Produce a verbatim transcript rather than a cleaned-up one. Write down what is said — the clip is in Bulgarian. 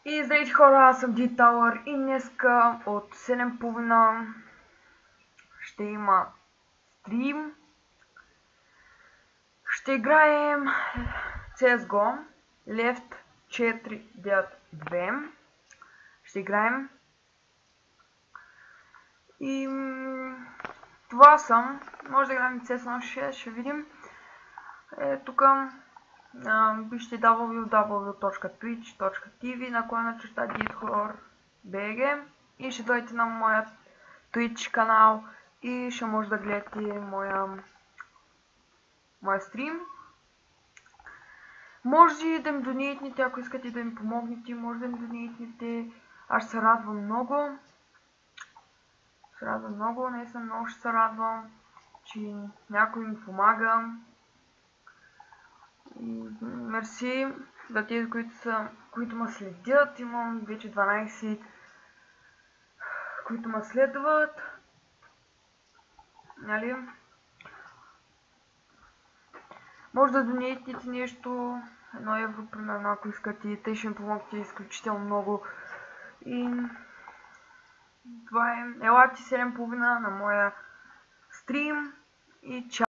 И здравейте хора, аз съм D-Tower и днеска от седем и половина ще има стрим. Ще играем си ес го Left четири девет две. Ще играем. И това съм. Може да играем си ес едно шест, ще видим. Е, тук вижте дабъл ю дабъл ю точка твич точка ти ви наклона черта DeadHorror.bg и ще дойдете на моя Twitch канал и ще може да гледате моя, моя стрим. Може да ми донейтнете, ако искате да ми помогнете, може да ми донейтнете. Аз се радвам много. Се радвам много, наистина много ще се радвам, че някой ми помага. И мерси за тези, които, са, които ме следят. Имам вече дванайсет, които ме следват. Нали? Може да донейтнете нещо, едно евро примерно, ако искате. Те ще ми помогнете изключително много. И това е. Елате седем и половина на моя стрим и чао.